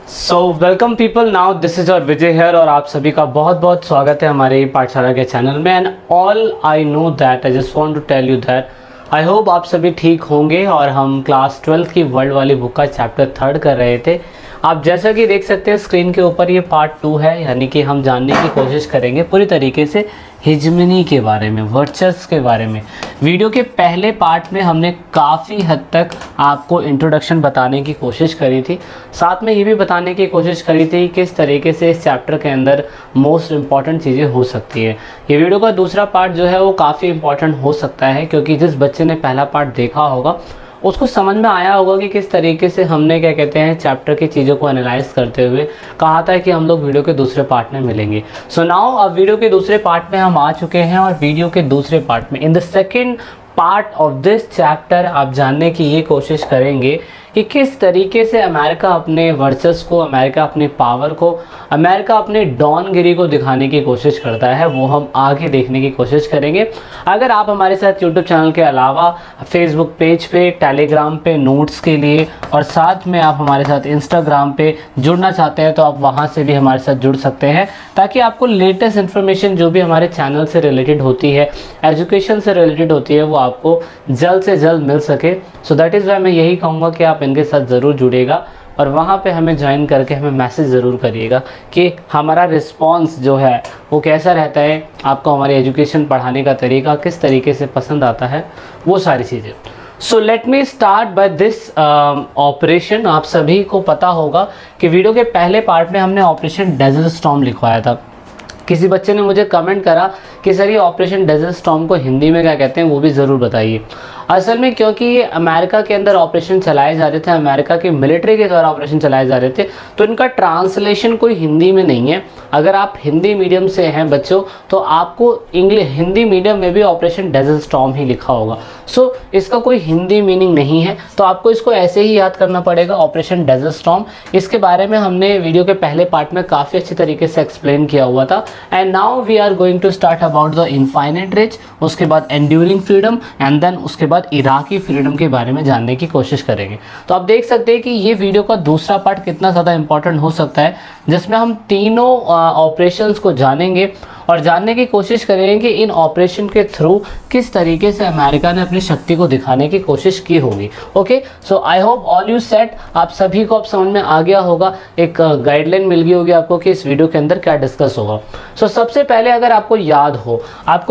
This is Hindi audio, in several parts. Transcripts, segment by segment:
So welcome people, now this is और विजय हेयर और आप सभी का बहुत बहुत स्वागत है हमारे पाठशाला के चैनल में। And all I know that I just want to tell you that I hope आप सभी ठीक होंगे। और हम क्लास 12th की वर्ल्ड वाली बुक का चैप्टर 3 कर रहे थे। आप जैसा कि देख सकते हैं स्क्रीन के ऊपर, ये पार्ट 2 है, यानी कि हम जानने की कोशिश करेंगे पूरी तरीके से हिजमनी के बारे में, वर्चस्व के बारे में। वीडियो के पहले पार्ट में हमने काफ़ी हद तक आपको इंट्रोडक्शन बताने की कोशिश करी थी, साथ में ये भी बताने की कोशिश करी थी किस तरीके से इस चैप्टर के अंदर मोस्ट इम्पॉर्टेंट चीज़ें हो सकती है। ये वीडियो का दूसरा पार्ट जो है वो काफ़ी इंपॉर्टेंट हो सकता है, क्योंकि जिस बच्चे ने पहला पार्ट देखा होगा उसको समझ में आया होगा कि किस तरीके से हमने क्या कहते हैं चैप्टर की चीज़ों को एनालाइज करते हुए कहा था कि हम लोग वीडियो के दूसरे पार्ट में मिलेंगे। सो नाउ अब वीडियो के दूसरे पार्ट में हम आ चुके हैं, और वीडियो के दूसरे पार्ट में in the second part of this chapter आप जानने की ये कोशिश करेंगे कि किस तरीके से अमेरिका अपने वर्चस्व को, अमेरिका अपनी पावर को, अमेरिका अपने डॉनगिरी को दिखाने की कोशिश करता है, वो हम आगे देखने की कोशिश करेंगे। अगर आप हमारे साथ यूट्यूब चैनल के अलावा फेसबुक पेज पे, टेलीग्राम पे नोट्स के लिए, और साथ में आप हमारे साथ इंस्टाग्राम पे जुड़ना चाहते हैं तो आप वहाँ से भी हमारे साथ जुड़ सकते हैं, ताकि आपको लेटेस्ट इन्फॉर्मेशन जो भी हमारे चैनल से रिलेटेड होती है, एजुकेशन से रिलेटेड होती है, वो आपको जल्द से जल्द मिल सके। सो दैट इज़ वाई मैं यही कहूँगा कि आप इनके साथ ज़रूर जुड़ेगा और वहाँ पे हमें ज्वाइन करके हमें मैसेज ज़रूर करिएगा कि हमारा रिस्पांस जो है वो कैसा रहता है, आपको हमारी एजुकेशन पढ़ाने का तरीका किस तरीके से पसंद आता है, वो सारी चीज़ें। So let me start by this operation. आप सभी को पता होगा कि वीडियो के पहले पार्ट में हमने ऑपरेशन डेजर्ट स्टॉर्म लिखवाया था। किसी बच्चे ने मुझे कमेंट करा कि सर ये ऑपरेशन डेजर्ट स्टॉर्म को हिंदी में क्या कहते हैं, वो भी ज़रूर बताइए। असल में क्योंकि ये अमेरिका के अंदर ऑपरेशन चलाए जा रहे थे, अमेरिका की मिलिट्री के द्वारा ऑपरेशन चलाए जा रहे थे, तो इनका ट्रांसलेशन कोई हिंदी में नहीं है। अगर आप हिंदी मीडियम से हैं बच्चों तो आपको हिंदी मीडियम में भी ऑपरेशन डेजर्ट स्टॉर्म ही लिखा होगा। सो इसका कोई हिंदी मीनिंग नहीं है, तो आपको इसको ऐसे ही याद करना पड़ेगा, ऑपरेशन डेजर्ट स्टॉर्म। इसके बारे में हमने वीडियो के पहले पार्ट में काफ़ी अच्छी तरीके से एक्सप्लेन किया हुआ था। And now we are going to start about the infinite reach, उसके बाद एंड्यूरिंग फ्रीडम, एंड देन उसके बाद इराकी फ्रीडम के बारे में जानने की कोशिश करेंगे। तो आप देख सकते हैं कि ये वीडियो का दूसरा पार्ट कितना ज़्यादा इंपॉर्टेंट हो सकता है, जिसमें हम तीनों ऑपरेशंस को जानेंगे और जानने की कोशिश करेंगे कि इन ऑपरेशन के थ्रू किस तरीके से अमेरिका ने अपनी शक्ति को दिखाने की कोशिश की होगी। Okay, so I hope all you set, आप सभी को अब समझ में आ गया होगा, एक गाइडलाइन मिल गई होगी आपको कि इस वीडियो के अंदर क्या डिस्कस होगा। सो सबसे पहले अगर आपको याद हो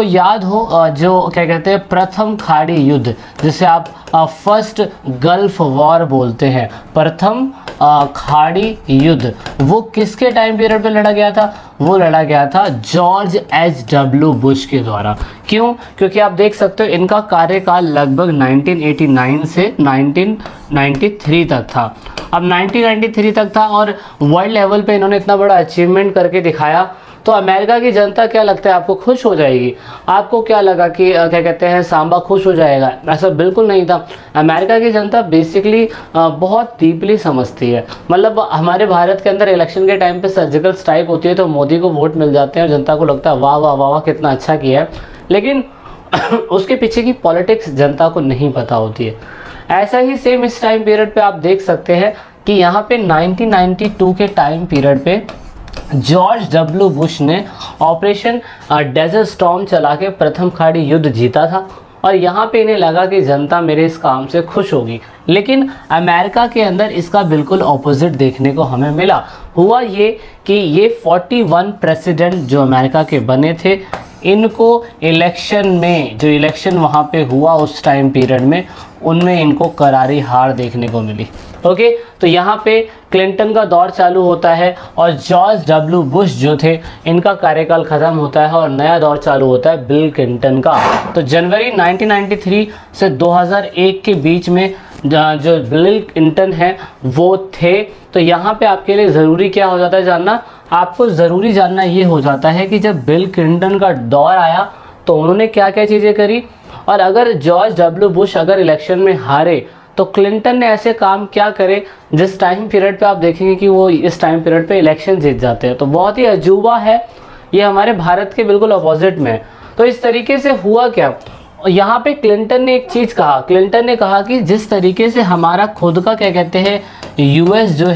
जो क्या कहते हैं प्रथम खाड़ी युद्ध, जिसे आप फर्स्ट गल्फ वॉर बोलते हैं, प्रथम खाड़ी युद्ध, वो किसके टाइम पीरियड पे लड़ा गया था? वो लड़ा गया था जॉर्ज H.W. बुश के द्वारा। क्यों? क्योंकि आप देख सकते हो इनका कार्यकाल लगभग 1989 से 1993 तक था। अब 1993 तक था और वर्ल्ड लेवल पे इन्होंने इतना बड़ा अचीवमेंट करके दिखाया, तो अमेरिका की जनता क्या लगता है आपको खुश हो जाएगी? आपको क्या लगा कि क्या कहते हैं सांबा खुश हो जाएगा? ऐसा बिल्कुल नहीं था। अमेरिका की जनता बेसिकली बहुत डीपली समझती है। मतलब हमारे भारत के अंदर इलेक्शन के टाइम पे सर्जिकल स्ट्राइक होती है तो मोदी को वोट मिल जाते हैं और जनता को लगता है वाह वाह वाह वाह कितना अच्छा किया है, लेकिन उसके पीछे की पॉलिटिक्स जनता को नहीं पता होती है। ऐसा ही सेम इस टाइम पीरियड पे आप देख सकते हैं कि यहाँ पे 1992 के टाइम पीरियड पे जॉर्ज डब्ल्यू बुश ने ऑपरेशन डेजर्ट स्टॉर्म चला के प्रथम खाड़ी युद्ध जीता था, और यहाँ पे इन्हें लगा कि जनता मेरे इस काम से खुश होगी। लेकिन अमेरिका के अंदर इसका बिल्कुल ऑपोजिट देखने को हमें मिला। हुआ ये कि ये 41 प्रेसिडेंट जो अमेरिका के बने थे, इनको इलेक्शन में, जो इलेक्शन वहाँ पे हुआ उस टाइम पीरियड में, उनमें इनको करारी हार देखने को मिली। ओके, तो यहाँ पे क्लिंटन का दौर चालू होता है और जॉर्ज डब्ल्यू बुश जो थे इनका कार्यकाल ख़त्म होता है और नया दौर चालू होता है बिल क्लिंटन का। तो जनवरी 1993 से 2001 के बीच में जो बिल क्लिंटन हैं वो थे। तो यहाँ पे आपके लिए ज़रूरी क्या हो जाता है जानना? आपको ज़रूरी जानना ये हो जाता है कि जब बिल क्लिंटन का दौर आया तो उन्होंने क्या क्या चीज़ें करी, और अगर जॉर्ज डब्ल्यू बुश अगर इलेक्शन में हारे तो क्लिंटन ने ऐसे काम क्या करे जिस टाइम पीरियड पे आप देखेंगे कि वो इस टाइम पीरियड पे इलेक्शन जीत जाते हैं। तो बहुत ही अजूबा है, ये हमारे भारत के बिल्कुल अपोजिट में है। तो इस तरीके से हुआ क्या, यहाँ पे क्लिंटन ने एक चीज़ कहा, क्लिंटन ने कहा कि जिस तरीके से हमारा खुद का क्या कहते हैं यूएस जो है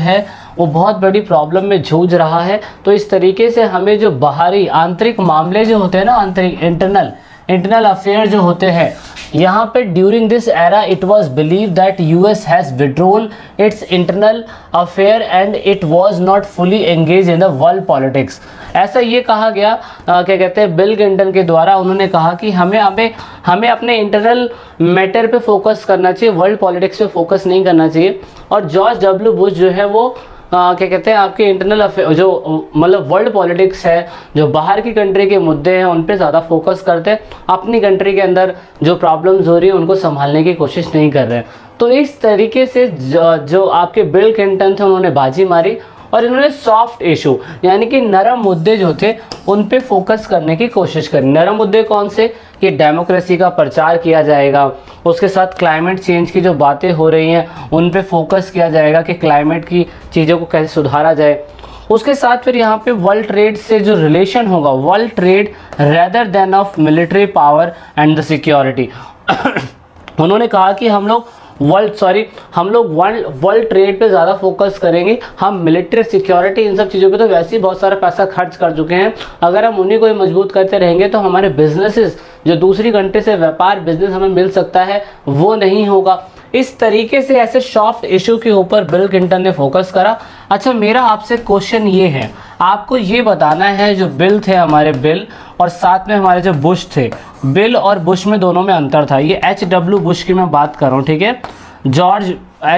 वो बहुत बड़ी प्रॉब्लम में जूझ रहा है। तो इस तरीके से हमें जो बाहरी आंतरिक मामले जो होते हैं ना, आंतरिक इंटरनल अफेयर जो होते हैं, यहाँ पे during this era it was believe that US has withdrawal its internal affair and it was not fully engage in the world politics. ऐसा ये कहा गया, क्या कहते हैं, बिल क्लिंटन के द्वारा। उन्होंने कहा कि हमें अपने इंटरनल मैटर पे फोकस करना चाहिए, वर्ल्ड पॉलिटिक्स पे फोकस नहीं करना चाहिए। और जॉर्ज डब्ल्यू बुश जो है वो क्या कहते हैं, आपके इंटरनल अफेयर जो मतलब वर्ल्ड पॉलिटिक्स है, जो बाहर की कंट्री के मुद्दे हैं उन पे ज़्यादा फोकस करते हैं, अपनी कंट्री के अंदर जो प्रॉब्लम्स हो रही है उनको संभालने की कोशिश नहीं कर रहे हैं। तो इस तरीके से जो आपके बिल क्लिंटन थे उन्होंने बाजी मारी और इन्होंने सॉफ्ट इशू यानी कि नरम मुद्दे जो थे उन पे फोकस करने की कोशिश करी। नरम मुद्दे कौन से, कि डेमोक्रेसी का प्रचार किया जाएगा, उसके साथ क्लाइमेट चेंज की जो बातें हो रही हैं उन पे फोकस किया जाएगा कि क्लाइमेट की चीज़ों को कैसे सुधारा जाए। उसके साथ फिर यहाँ पे वर्ल्ड ट्रेड से जो रिलेशन होगा, world trade rather than of military power and the security. उन्होंने कहा कि हम लोग वर्ल्ड ट्रेड पे ज़्यादा फोकस करेंगे, हम मिलिट्री सिक्योरिटी इन सब चीज़ों पे तो वैसे ही बहुत सारा पैसा खर्च कर चुके हैं, अगर हम उन्हीं को ही मजबूत करते रहेंगे तो हमारे बिजनेसेस जो दूसरी कंट्री से व्यापार बिजनेस हमें मिल सकता है वो नहीं होगा। इस तरीके से ऐसे सॉफ्ट इशू के ऊपर बिल क्लिंटन ने फोकस करा। अच्छा, मेरा आपसे क्वेश्चन ये है, आपको ये बताना है जो बिल थे हमारे, बिल और साथ में हमारे जो बुश थे, बिल और बुश में दोनों में अंतर था। ये HW बुश की मैं बात कर रहा हूँ, ठीक है, George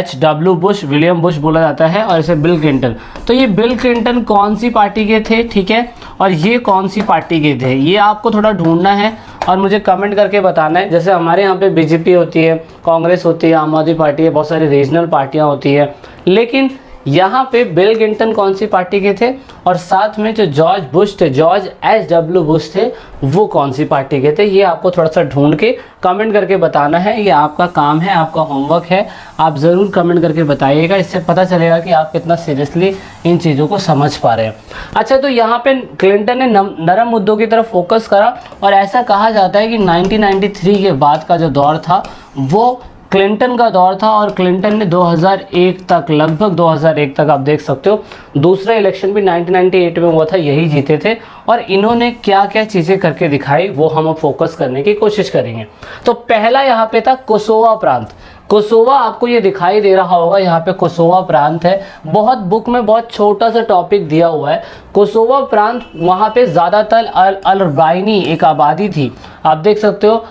HW Bush, William Bush बोला जाता है, और इसे बिल क्लिंटन। तो ये बिल क्लिंटन कौन सी पार्टी के थे, ठीक है, और ये कौन सी पार्टी के थे, ये आपको थोड़ा ढूंढना है और मुझे कमेंट करके बताना है। जैसे हमारे यहाँ पे बीजेपी होती है, कांग्रेस होती है, आम आदमी पार्टी है, बहुत सारी रीजनल पार्टियाँ होती है, लेकिन यहाँ पे बिल क्लिंटन कौन सी पार्टी के थे और साथ में जो जॉर्ज बुश थे, जॉर्ज HW बुश थे, वो कौन सी पार्टी के थे, ये आपको थोड़ा सा ढूंढ के कमेंट करके बताना है। ये आपका काम है, आपका होमवर्क है, आप ज़रूर कमेंट करके बताइएगा, इससे पता चलेगा कि आप कितना सीरियसली इन चीज़ों को समझ पा रहे हैं। अच्छा, तो यहाँ पे क्लिंटन ने नरम मुद्दों की तरफ फोकस करा और ऐसा कहा जाता है कि 1993 के बाद का जो दौर था वो क्लिंटन का दौर था और क्लिंटन ने 2001 तक, लगभग 2001 तक आप देख सकते हो, दूसरा इलेक्शन भी 1998 में हुआ था, यही जीते थे। और इन्होंने क्या क्या चीज़ें करके दिखाई वो हम अब फोकस करने की कोशिश करेंगे। तो पहला यहाँ पे था कोसोवा प्रांत। कोसोवा आपको ये दिखाई दे रहा होगा, यहाँ पे कोसोवा प्रांत है, बहुत बुक में बहुत छोटा सा टॉपिक दिया हुआ है। कोसोवा प्रांत, वहाँ पे ज़्यादातर अल्बानी एक आबादी थी, आप देख सकते हो,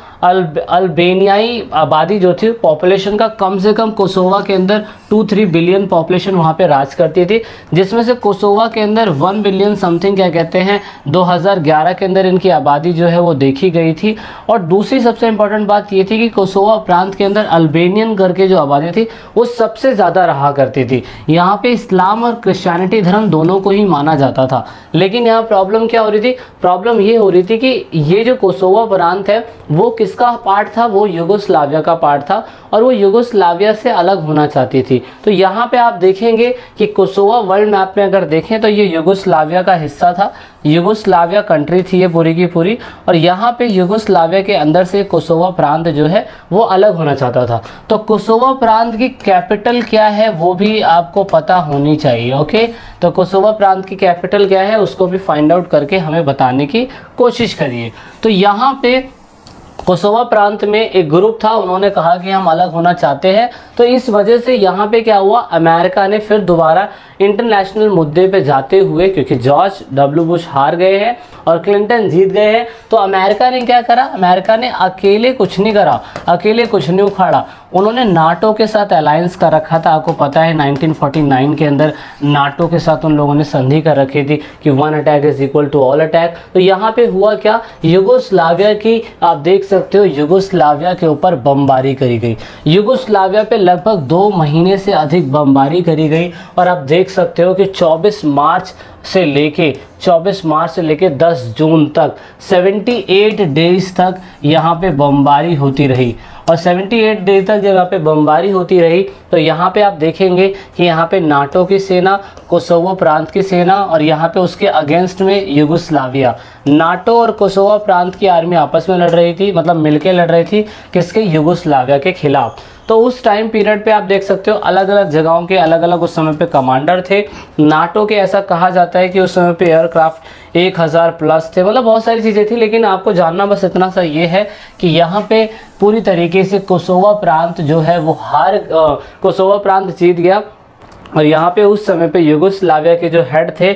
अल्बानियाई आबादी जो थी, पॉपुलेशन का कम से कम कोसोवा के अंदर 2-3 बिलियन पॉपुलेशन वहाँ पे राज करती थी, जिसमें से कोसोवा के अंदर 1 बिलियन समथिंग, क्या कहते हैं, 2011 के अंदर इनकी आबादी जो है वो देखी गई थी। और दूसरी सबसे इंपॉर्टेंट बात ये थी कि कोसोवा प्रांत के अंदर अल्बानियन करके जो आबादी थी वो सबसे ज़्यादा रहा करती थी। यहाँ पे इस्लाम और क्रिश्चियनिटी धर्म दोनों को ही माना जाता था, लेकिन यहाँ प्रॉब्लम क्या हो रही थी, प्रॉब्लम ये हो रही थी कि ये जो कोसोवा प्रांत है वो किसका पार्ट था, वो युगोस्लाविया का पार्ट था और वो युगोस्लाविया से अलग होना चाहती थी। तो यहाँ पे आप देखेंगे कि कोसोवा वर्ल्ड मैप में अगर देखें तो ये युगोस्लाविया का हिस्सा था, युगोस्लाविया कंट्री थी ये पूरी की पूरी, और यहाँ पे युगोस्लाविया के अंदर से कोसोवा प्रांत जो है वो अलग होना चाहता था। तो कोसोवा प्रांत की कैपिटल क्या है वो भी आपको पता होनी चाहिए, ओके। तो कोसोवा प्रांत की कैपिटल क्या है उसको भी फाइंड आउट करके हमें बताने की कोशिश करिए। तो यहाँ पे कोसोवा प्रांत में एक ग्रुप था, उन्होंने कहा कि हम अलग होना चाहते हैं, तो इस वजह से यहाँ पे क्या हुआ, अमेरिका ने फिर दोबारा इंटरनेशनल मुद्दे पे जाते हुए, क्योंकि जॉर्ज डब्ल्यू बुश हार गए हैं और क्लिंटन जीत गए हैं, तो अमेरिका ने क्या करा, अमेरिका ने अकेले कुछ नहीं करा, अकेले कुछ नहीं उखाड़ा, उन्होंने नाटो के साथ अलायंस कर रखा था। आपको पता है 1949 के अंदर नाटो के साथ उन लोगों ने संधि कर रखी थी कि 1 attack is equal to all attack. तो यहाँ पे हुआ क्या, युगोस्लाविया की, आप देख सकते हो, युगोस्लाविया के ऊपर बमबारी करी गई, युगोस्लाविया पे लगभग 2 महीने से अधिक बमबारी करी गई। और आप देख सकते हो कि 24 मार्च से लेके 10 जून तक 78 डेज तक यहाँ पे बमबारी होती रही। और 78 डेज तक जब यहाँ पे बमबारी होती रही तो यहाँ पे आप देखेंगे कि यहाँ पे नाटो की सेना, कोसोवो प्रांत की सेना और यहाँ पे उसके अगेंस्ट में युगोस्लाविया, नाटो और कोसोवो प्रांत की आर्मी आपस में लड़ रही थी, मतलब मिलके लड़ रही थी, किसके, युगोस्लाविया के खिलाफ। तो उस टाइम पीरियड पे आप देख सकते हो अलग अलग जगहों के अलग अलग उस समय पे कमांडर थे। नाटो के ऐसा कहा जाता है कि उस समय पे एयरक्राफ्ट 1000 प्लस थे, मतलब बहुत सारी चीज़ें थी। लेकिन आपको जानना बस इतना सा ये है कि यहाँ पे पूरी तरीके से कोसोवो प्रांत जो है वो कोसोवो प्रांत जीत गया। और यहाँ पे उस समय पे यूगोस्लाविया के जो हेड थे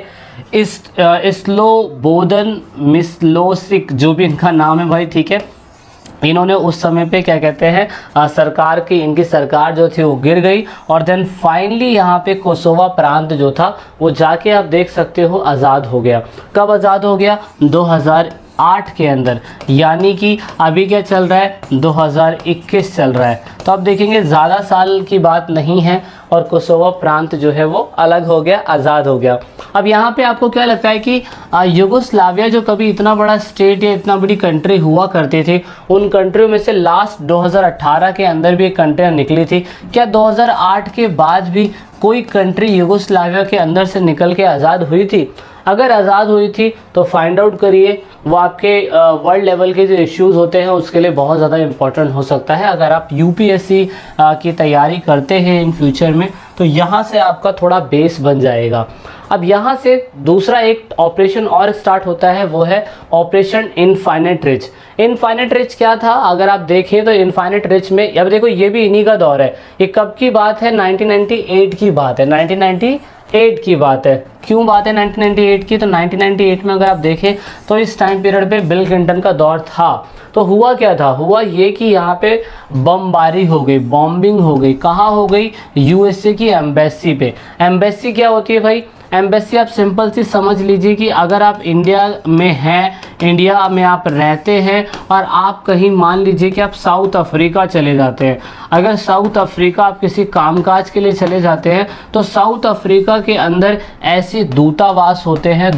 स्लोबोदन मिलोसेविक, जो भी इनका नाम है भाई, ठीक है, इन्होंने उस समय पे क्या कहते हैं इनकी सरकार जो थी वो गिर गई। और देन फाइनली यहाँ पे कोसोवो प्रांत जो था वो जाके आप देख सकते हो आज़ाद हो गया। कब आज़ाद हो गया? 2008 के अंदर, यानी कि अभी क्या चल रहा है? 2021 चल रहा है। तो आप देखेंगे ज़्यादा साल की बात नहीं है और कोसोवो प्रांत जो है वो अलग हो गया, आज़ाद हो गया। अब यहाँ पे आपको क्या लगता है कि यूगोस्लाविया जो कभी इतना बड़ा स्टेट या इतना बड़ी कंट्री हुआ करती थी, उन कंट्रियों में से लास्ट 2018 के अंदर भी एक कंट्री निकली थी। क्या 2008 के बाद भी कोई कंट्री यूगोस्लाविया के अंदर से निकल के आज़ाद हुई थी? अगर आज़ाद हुई थी तो फाइंड आउट करिए, वो आपके वर्ल्ड लेवल के जो इश्यूज़ होते हैं उसके लिए बहुत ज़्यादा इम्पोर्टेंट हो सकता है। अगर आप यूपीएससी की तैयारी करते हैं इन फ्यूचर में, तो यहाँ से आपका थोड़ा बेस बन जाएगा। अब यहाँ से दूसरा एक ऑपरेशन और स्टार्ट होता है, वो है operation infinite reach. Infinite reach क्या था? अगर आप देखें तो इनफाइनाइट रिच में, अब देखो ये भी इन्हीं का दौर है। ये कब की बात है? 1998 की बात है। 1998 की बात है। क्यों बात है 1998 की? तो 1998 में अगर आप देखें तो इस टाइम पीरियड पे बिल क्लिंटन का दौर था। तो हुआ क्या था? हुआ ये कि यहाँ पे बमबारी हो गई, बॉम्बिंग हो गई। कहाँ हो गई? यूएसए की एम्बेसी पे। एम्बेसी क्या होती है भाई? एम्बेसी आप सिंपल सी समझ लीजिए कि अगर आप इंडिया में हैं, इंडिया में आप रहते हैं और आप कहीं मान लीजिए कि आप साउथ अफ्रीका चले जाते हैं। अगर साउथ अफ्रीका आप किसी कामकाज के लिए चले जाते हैं तो साउथ अफ्रीका के अंदर ऐसे दूतावास होते हैं,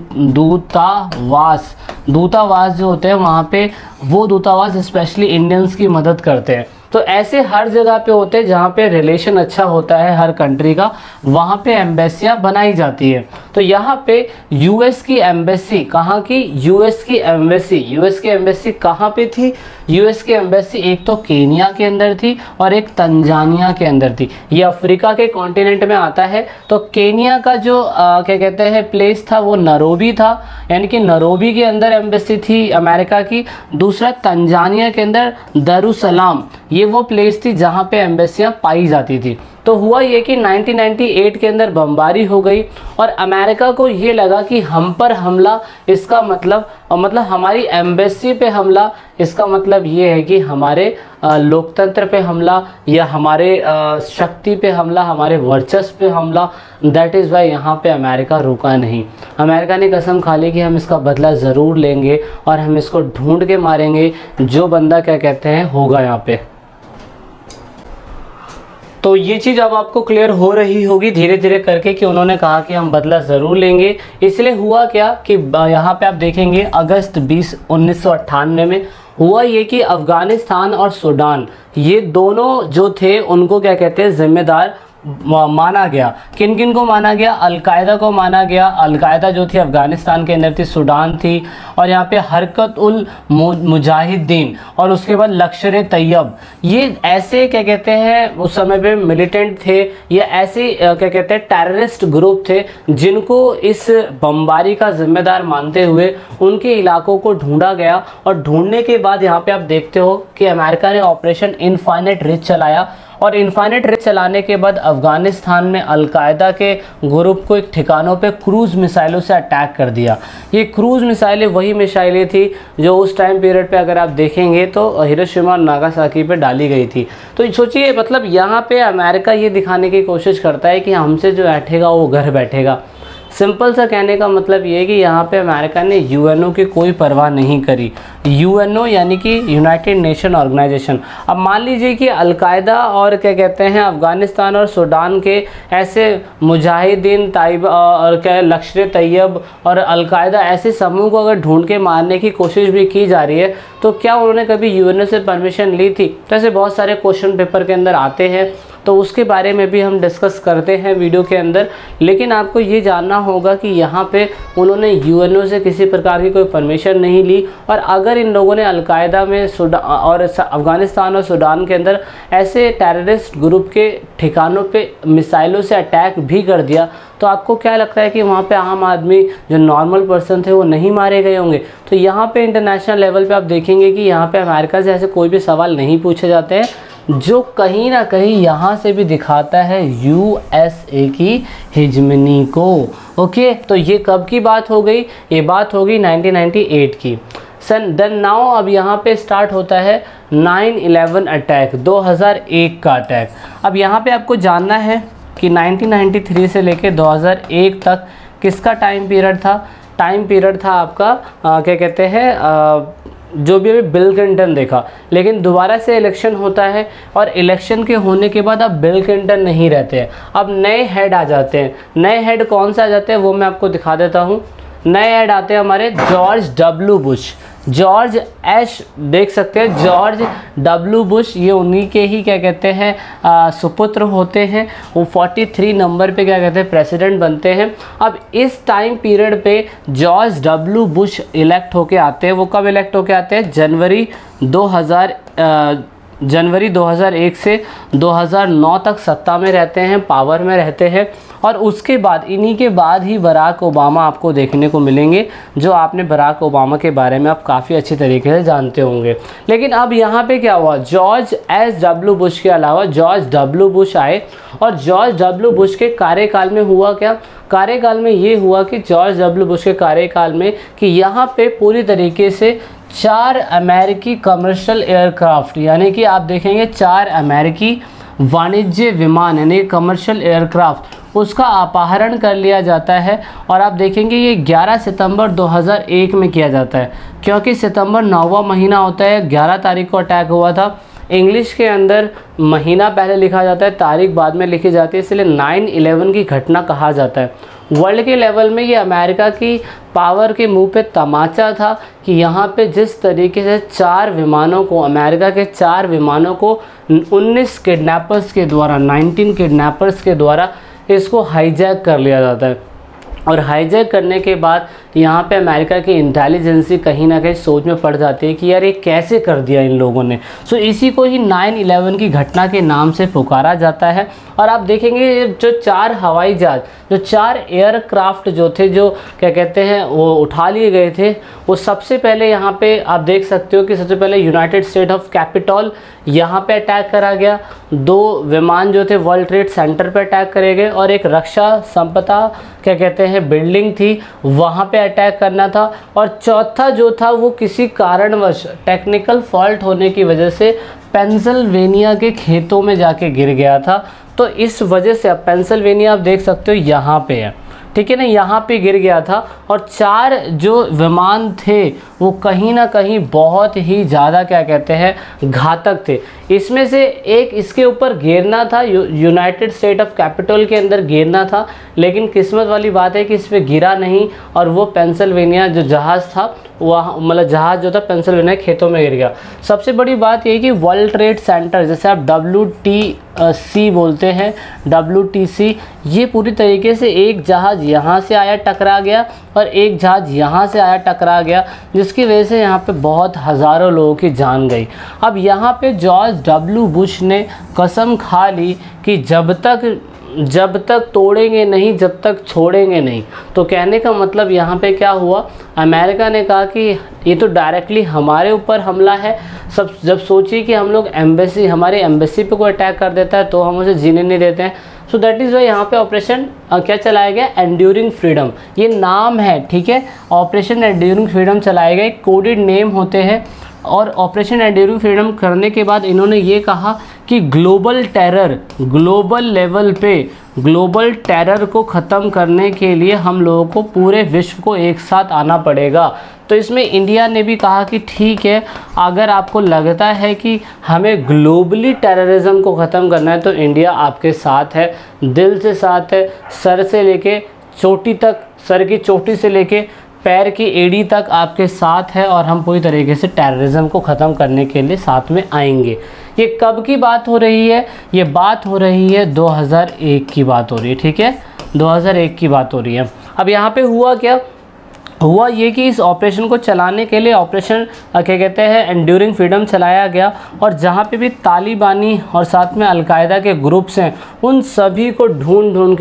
दूतावास जो होते हैं वहाँ पे, वो दूतावास स्पेशली इंडियंस की मदद करते हैं। तो ऐसे हर जगह पे होते हैं जहाँ पे रिलेशन अच्छा होता है हर कंट्री का, वहाँ पे एम्बेसियाँ बनाई जाती है। तो यहाँ पे यूएस की एम्बेसी, कहाँ की? यूएस की एम्बेसी कहाँ पे थी? यूएस की एम्बेसी एक तो केनिया के अंदर थी और एक तंजानिया के अंदर थी। ये अफ्रीका के कॉन्टिनेंट में आता है। तो केनिया का जो क्या कहते हैं प्लेस था वो नैरोबी था, यानी कि नैरोबी के अंदर एम्बेसी थी अमेरिका की। दूसरा तंजानिया के अंदर दरुसलाम, ये वो प्लेस थी जहाँ पे एम्बेसियाँ पाई जाती थी। तो हुआ ये कि 1998 के अंदर बमबारी हो गई और अमेरिका को ये लगा कि हम पर हमला, इसका मतलब हमारी एम्बेसी पे हमला, इसका मतलब ये है कि हमारे लोकतंत्र पे हमला या हमारे शक्ति पे हमला, हमारे वर्चस्व पे हमला। दैट इज़ वाई यहाँ पे अमेरिका रुका नहीं। अमेरिका ने कसम खा ली कि हम इसका बदला ज़रूर लेंगे और हम इसको ढूंढ के मारेंगे, जो बंदा क्या कहते हैं होगा यहाँ पे। तो ये चीज़ अब आपको क्लियर हो रही होगी धीरे धीरे करके कि उन्होंने कहा कि हम बदला ज़रूर लेंगे। इसलिए हुआ क्या कि यहाँ पे आप देखेंगे अगस्त 20 1998 में हुआ ये कि अफ़गानिस्तान और सूडान, ये दोनों जो थे उनको क्या कहते हैं जिम्मेदार माना गया। किन किन को माना गया? अलकायदा को माना गया। अलकायदा जो थी अफ़गानिस्तान के अंदर थी, सूडान थी, और यहाँ पे हरकत उल मुजाहिदीन और उसके बाद लश्कर तैयब, ये ऐसे क्या कहते हैं उस समय पे मिलिटेंट थे, ये ऐसे क्या कहते हैं टेररिस्ट ग्रुप थे जिनको इस बमबारी का जिम्मेदार मानते हुए उनके इलाकों को ढूंढा गया। और ढूंढने के बाद यहाँ पे आप देखते हो कि अमेरिका ने ऑपरेशन इनफाइनाइट रिच चलाया और इनफाइनाइट रिच चलाने के बाद अफ़गानिस्तान में अलकायदा के ग्रुप को एक ठिकानों पे क्रूज़ मिसाइलों से अटैक कर दिया। ये क्रूज़ मिसाइलें वही मिसाइलें थी जो उस टाइम पीरियड पे अगर आप देखेंगे तो हिरोशिमा और नागासाकी पे डाली गई थी। तो सोचिए, मतलब यहाँ पे अमेरिका ये दिखाने की कोशिश करता है कि हमसे जो बैठेगा वो घर बैठेगा। सिंपल सा कहने का मतलब ये है कि यहाँ पे अमेरिका ने यूएनओ की कोई परवाह नहीं करी। यूएनओ यानी कि यूनाइटेड नेशन ऑर्गेनाइजेशन। अब मान लीजिए कि अलकायदा और क्या कहते हैं अफ़गानिस्तान और सूडान के ऐसे मुजाहिदीन ताइब और क्या लश्कर तैयब और अलकायदा ऐसे समूह को अगर ढूंढ के मारने की कोशिश भी की जा रही है तो क्या उन्होंने कभी यूएनओ से परमिशन ली थी? तो ऐसे बहुत सारे क्वेश्चन पेपर के अंदर आते हैं। तो उसके बारे में भी हम डिस्कस करते हैं वीडियो के अंदर। लेकिन आपको ये जानना होगा कि यहाँ पे उन्होंने यूएनओ से किसी प्रकार की कोई परमिशन नहीं ली, और अगर इन लोगों ने अलकायदा में और अफ़गानिस्तान और सूडान के अंदर ऐसे टेररिस्ट ग्रुप के ठिकानों पे मिसाइलों से अटैक भी कर दिया, तो आपको क्या लगता है कि वहाँ पे आम आदमी जो नॉर्मल पर्सन थे वो नहीं मारे गए होंगे? तो यहाँ पे इंटरनेशनल लेवल पे आप देखेंगे कि यहाँ पे अमेरिका से ऐसे कोई भी सवाल नहीं पूछे जाते हैं, जो कहीं ना कहीं यहाँ से भी दिखाता है यूएसए की हेजमनी को। ओके, तो ये कब की बात हो गई? ये बात हो गई 1998 की। देन नाउ अब यहाँ पे स्टार्ट होता है 9/11 अटैक, 2001 का अटैक। अब यहाँ पे आपको जानना है कि 1993 से लेके 2001 तक किसका टाइम पीरियड था? टाइम पीरियड था आपका क्या कहते हैं, जो भी अभी बिल क्लिंटन देखा, लेकिन दोबारा से इलेक्शन होता है, और इलेक्शन के होने के बाद अब बिल क्लिंटन नहीं रहते हैं, अब नए हेड आ जाते हैं। नए हेड कौन से आ जाते हैं वो मैं आपको दिखा देता हूँ। नए हेड आते हैं हमारे George W Bush, George H, देख सकते हैं जॉर्ज डब्ल्यू बुश, ये उन्हीं के ही क्या कहते हैं सुपुत्र होते हैं। वो 43 नंबर पे क्या कहते हैं प्रेसिडेंट बनते हैं। अब इस टाइम पीरियड पे जॉर्ज डब्ल्यू बुश इलेक्ट होके आते हैं। वो कब इलेक्ट होके आते हैं? जनवरी 2001 से 2009 तक सत्ता में रहते हैं, पावर में रहते हैं। और उसके बाद इन्हीं के बाद ही बराक ओबामा आपको देखने को मिलेंगे, जो आपने बराक ओबामा के बारे में आप काफ़ी अच्छी तरीके से जानते होंगे। लेकिन अब यहाँ पे क्या हुआ, जॉर्ज एस डब्ल्यू बुश के अलावा जॉर्ज डब्ल्यू बुश आए, और जॉर्ज डब्ल्यू बुश के कार्यकाल में हुआ क्या? कार्यकाल में ये हुआ कि जॉर्ज डब्ल्यू बुश के कार्यकाल में कि यहाँ पे पूरी तरीके से 4 अमेरिकी कमर्शियल एयरक्राफ्ट, यानी कि आप देखेंगे 4 अमेरिकी वाणिज्य विमान यानी कमर्शियल एयरक्राफ्ट, उसका अपहरण कर लिया जाता है। और आप देखेंगे ये 11 सितंबर 2001 में किया जाता है, क्योंकि सितंबर 9वां महीना होता है, 11 तारीख को अटैक हुआ था। इंग्लिश के अंदर महीना पहले लिखा जाता है, तारीख बाद में लिखी जाती है, इसलिए 9/11 की घटना कहा जाता है। वर्ल्ड के लेवल में ये अमेरिका की पावर के मुंह पे तमाचा था कि यहाँ पे जिस तरीके से 4 विमानों को, अमेरिका के 4 विमानों को 19 किडनैपर्स के द्वारा, 19 किडनैपर्स के द्वारा इसको हाईजैक कर लिया जाता है। और हाईजैक करने के बाद यहाँ पे अमेरिका की इंटेलिजेंसी कहीं ना कहीं सोच में पड़ जाती है कि यार ये कैसे कर दिया इन लोगों ने। सो इसी को ही 9/11 की घटना के नाम से पुकारा जाता है। और आप देखेंगे जो 4 हवाई जहाज, जो 4 एयरक्राफ्ट जो थे, जो क्या कहते हैं वो उठा लिए गए थे, वो सबसे पहले यहाँ पे आप देख सकते हो कि सबसे पहले यूनाइटेड स्टेट ऑफ कैपिटल यहाँ पे अटैक करा गया। 2 विमान जो थे वर्ल्ड ट्रेड सेंटर पे अटैक करे गए, और एक रक्षा संपदा क्या कहते हैं बिल्डिंग थी, वहाँ पे अटैक करना था। और चौथा जो था वो किसी कारणवश टेक्निकल फॉल्ट होने की वजह से पेंसिल्वेनिया के खेतों में जाके गिर गया था। तो इस वजह से अब पेंसिल्वेनिया आप देख सकते हो यहाँ पे है, ठीक है ना, यहाँ पे गिर गया था। और 4 जो विमान थे वो कहीं ना कहीं बहुत ही ज़्यादा क्या कहते हैं घातक थे। इसमें से एक इसके ऊपर गिरना था, यूनाइटेड स्टेट ऑफ कैपिटल के अंदर गिरना था, लेकिन किस्मत वाली बात है कि इस पर गिरा नहीं, और वो पेंसिल्वेनिया जो जहाज़ था, वहाँ मतलब जहाज़ जो था पेंसिल्वेनिया खेतों में गिर गया। सबसे बड़ी बात ये कि वर्ल्ड ट्रेड सेंटर, जैसे आप WTC बोलते हैं, WTC, ये पूरी तरीके से एक जहाज़ यहाँ से आया टकरा गया और एक जहाज़ यहाँ से आया टकरा गया, जिसकी वजह से यहाँ पे बहुत हज़ारों लोगों की जान गई। अब यहाँ पे जॉर्ज डब्ल्यू बुश ने कसम खा ली कि जब तक तोड़ेंगे नहीं, जब तक छोड़ेंगे नहीं। तो कहने का मतलब यहाँ पे क्या हुआ, अमेरिका ने कहा कि ये तो डायरेक्टली हमारे ऊपर हमला है। जब सोचिए कि हम लोग एम्बेसी, हमारी एम्बेसी पे कोई अटैक कर देता है तो हम उसे जीने नहीं देते हैं। सो दैट इज़ वाई यहाँ पे ऑपरेशन क्या चलाया गया, एंड्यूरिंग फ्रीडम, ये नाम है, ठीक है, ऑपरेशन एंड्यूरिंग फ्रीडम चलाए गए, कोडेड नेम होते हैं। और ऑपरेशन एंड्यूरिंग फ्रीडम करने के बाद इन्होंने ये कहा कि ग्लोबल टेरर, ग्लोबल लेवल पे ग्लोबल टेरर को ख़त्म करने के लिए हम लोगों को पूरे विश्व को एक साथ आना पड़ेगा। तो इसमें इंडिया ने भी कहा कि ठीक है, अगर आपको लगता है कि हमें ग्लोबली टेररिज्म को ख़त्म करना है तो इंडिया आपके साथ है, दिल से साथ है, सर से लेके चोटी तक, सर की चोटी से लेके पैर की एड़ी तक आपके साथ है और हम पूरी तरीके से टेररिज्म को ख़त्म करने के लिए साथ में आएंगे। ये कब की बात हो रही है? ये बात हो रही है 2001 की बात हो रही है, ठीक है, 2001 की बात हो रही है। अब यहाँ पे हुआ क्या? हुआ ये कि इस ऑपरेशन को चलाने के लिए ऑपरेशन क्या कहते हैं एंड्यूरिंग फ्रीडम चलाया गया, और जहाँ पे भी तालिबानी और साथ में अलकायदा के ग्रुप्स हैं उन सभी को ढूंढ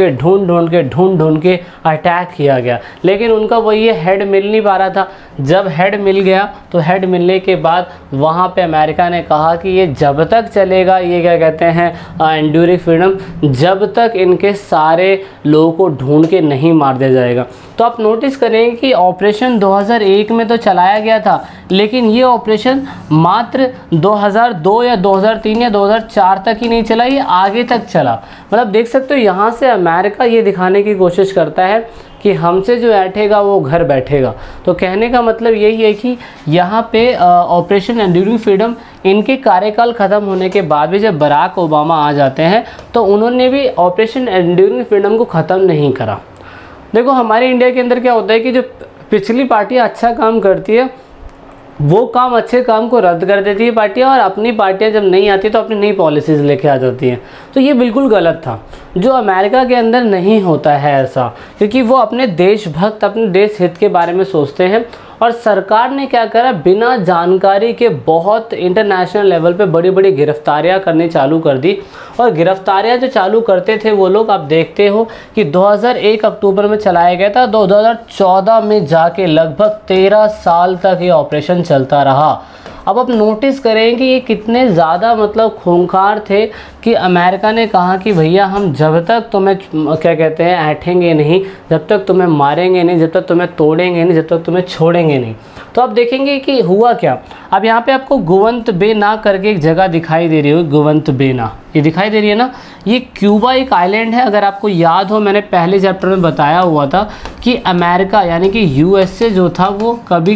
ढूंढ के अटैक किया गया। लेकिन उनका वही हेड मिल नहीं पा रहा था। जब हेड मिल गया तो हेड मिलने के बाद वहाँ पे अमेरिका ने कहा कि ये जब तक चलेगा, ये क्या कहते हैं एंड्यूरिंग फ्रीडम, जब तक इनके सारे लोगों को ढूंढ के नहीं मार दिया जाएगा। तो आप नोटिस करेंगे कि ऑपरेशन 2001 में तो चलाया गया था, लेकिन ये ऑपरेशन मात्र 2002 या 2003 या 2004 तक ही नहीं चला, ये आगे तक चला। मतलब देख सकते हो यहाँ से अमेरिका ये दिखाने की कोशिश करता है कि हमसे जो बैठेगा वो घर बैठेगा। तो कहने का मतलब यही है कि यहाँ पे ऑपरेशन एंड्यूरिंग फ्रीडम इनके कार्यकाल ख़त्म होने के बाद भी जब बराक ओबामा आ जाते हैं तो उन्होंने भी ऑपरेशन एंड्यूरिंग फ्रीडम को ख़त्म नहीं करा। देखो हमारे इंडिया के अंदर क्या होता है कि जो पिछली पार्टियाँ अच्छा काम करती है वो काम अच्छे काम को रद्द कर देती है पार्टियाँ, और अपनी पार्टियाँ जब नहीं आती तो अपनी नई पॉलिसीज़ लेके आ जाती हैं। तो ये बिल्कुल गलत था, जो अमेरिका के अंदर नहीं होता है ऐसा, क्योंकि वो अपने देशभक्त अपने देश हित के बारे में सोचते हैं। और सरकार ने क्या करा, बिना जानकारी के बहुत इंटरनेशनल लेवल पे बड़ी बड़ी गिरफ्तारियां करनी चालू कर दी। और गिरफ्तारियां जो चालू करते थे वो लोग, आप देखते हो कि 2001 अक्टूबर में चलाया गया था, 2014 में जाके लगभग 13 साल तक ये ऑपरेशन चलता रहा। अब आप नोटिस करें कि ये कितने ज़्यादा मतलब खूंखार थे कि अमेरिका ने कहा कि भैया हम जब तक तुम्हें क्या कहते हैं ऐंठेंगे नहीं, जब तक तुम्हें मारेंगे नहीं, जब तक तुम्हें तोड़ेंगे नहीं, जब तक तुम्हें छोड़ेंगे नहीं। तो आप देखेंगे कि हुआ क्या। अब यहाँ पे आपको गुवंत बे ना करके एक जगह दिखाई दे रही हो, गुवंत बे ना, ये दिखाई दे रही है ना, ये क्यूबा एक आइलैंड है। अगर आपको याद हो मैंने पहले चैप्टर में बताया हुआ था कि अमेरिका यानी कि यूएसए जो था वो कभी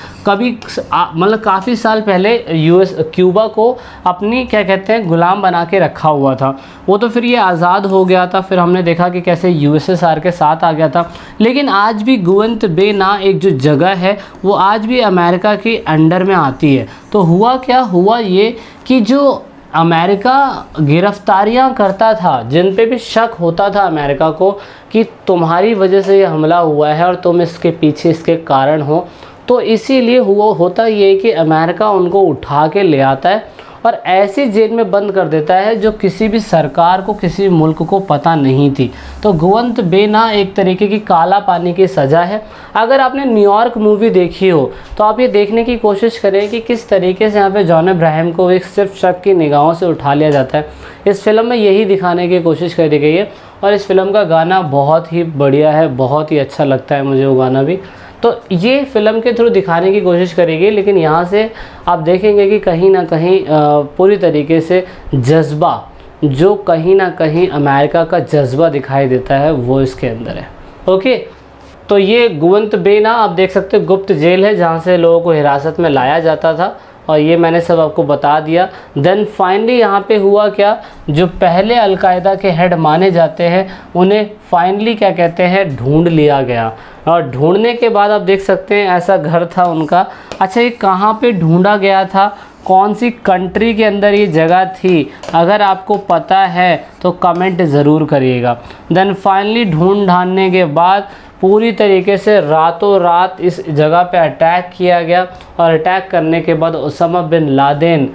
मतलब काफ़ी साल पहले क्यूबा को अपनी क्या कहते हैं गुलाम बना के रखा हुआ था। वो तो फिर ये आज़ाद हो गया था, फिर हमने देखा कि कैसे यूएसएसआर के साथ आ गया था। लेकिन आज भी गुवंत बे ना एक जो जगह है वो आज भी अमेरिका के अंडर में आती है। तो हुआ क्या, हुआ ये कि जो अमेरिका गिरफ्तारियां करता था, जिन पे भी शक होता था अमेरिका को कि तुम्हारी वजह से ये हमला हुआ है और तुम इसके पीछे इसके कारण हो, तो इसीलिए होता ये कि अमेरिका उनको उठा के ले आता है और ऐसी जेल में बंद कर देता है जो किसी भी सरकार को, किसी मुल्क को पता नहीं थी। तो गुवंत बे ना एक तरीके की काला पानी की सज़ा है। अगर आपने न्यूयॉर्क मूवी देखी हो तो आप ये देखने की कोशिश करें कि किस तरीके से यहाँ पे जॉन अब्राहम को एक सिर्फ शक की निगाहों से उठा लिया जाता है। इस फिल्म में यही दिखाने की कोशिश करी गई है, और इस फिल्म का गाना बहुत ही बढ़िया है, बहुत ही अच्छा लगता है मुझे वो गाना भी। तो ये फिल्म के थ्रू दिखाने की कोशिश करेगी, लेकिन यहाँ से आप देखेंगे कि कहीं ना कहीं पूरी तरीके से जज्बा, जो कहीं ना कहीं अमेरिका का जज्बा दिखाई देता है वो इसके अंदर है। ओके, तो ये गुवंत बे ना आप देख सकते हो गुप्त जेल है जहाँ से लोगों को हिरासत में लाया जाता था, और ये मैंने सब आपको बता दिया। देन फाइनली यहाँ पे हुआ क्या, जो पहले अलकायदा के हेड माने जाते हैं उन्हें फाइनली क्या कहते हैं ढूंढ लिया गया। और ढूंढने के बाद आप देख सकते हैं ऐसा घर था उनका। अच्छा, ये कहाँ पे ढूंढा गया था, कौन सी कंट्री के अंदर ये जगह थी, अगर आपको पता है तो कमेंट ज़रूर करिएगा। देन फाइनली ढांढने के बाद पूरी तरीके से रातों रात इस जगह पे अटैक किया गया, और अटैक करने के बाद उसामा बिन लादेन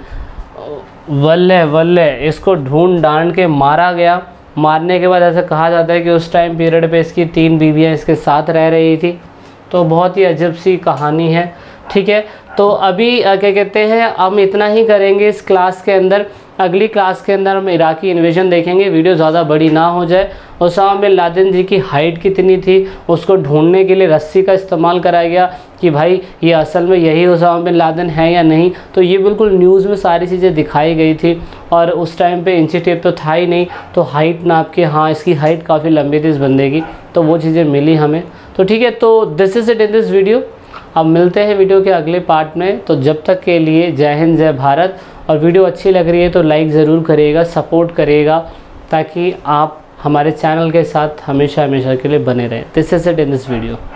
वल्ले वल्ले इसको ढांढ के मारा गया। मारने के बाद ऐसा कहा जाता है कि उस टाइम पीरियड पे इसकी 3 बीवियाँ इसके साथ रह रही थी। तो बहुत ही अजब सी कहानी है, ठीक है। तो अभी क्या कहते हैं हम इतना ही करेंगे इस क्लास के अंदर। अगली क्लास के अंदर हम इराकी इन्वेजन देखेंगे, वीडियो ज़्यादा बड़ी ना हो जाए। उसामा बिन लादेन जी की हाइट कितनी थी उसको ढूंढने के लिए रस्सी का इस्तेमाल कराया गया कि भाई ये असल में यही उसामा बिन लादेन है या नहीं। तो ये बिल्कुल न्यूज़ में सारी चीज़ें दिखाई गई थी, और उस टाइम पे इंची टेप तो था ही नहीं, तो हाइट नाप के हाँ इसकी हाइट काफ़ी लंबी थी इस बंदे की, तो वो चीज़ें मिली हमें। तो ठीक है, तो this is it in this video. अब मिलते हैं वीडियो के अगले पार्ट में। तो जब तक के लिए जय हिंद जय भारत। और वीडियो अच्छी लग रही है तो लाइक ज़रूर करिएगा, सपोर्ट करिएगा, ताकि आप हमारे चैनल के साथ हमेशा के लिए बने रहें। This is it in this video.